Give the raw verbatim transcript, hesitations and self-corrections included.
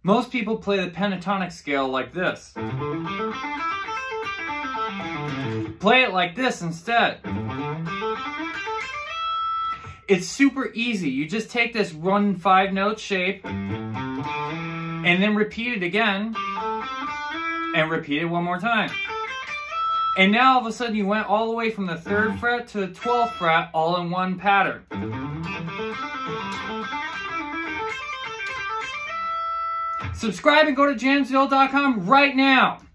Most people play the pentatonic scale like this. Play it like this instead. It's super easy. You just take this one five note shape and then repeat it again and repeat it one more time. And now all of a sudden you went all the way from the third fret to the twelfth fret all in one pattern. Subscribe and go to Jamsville dot com right now.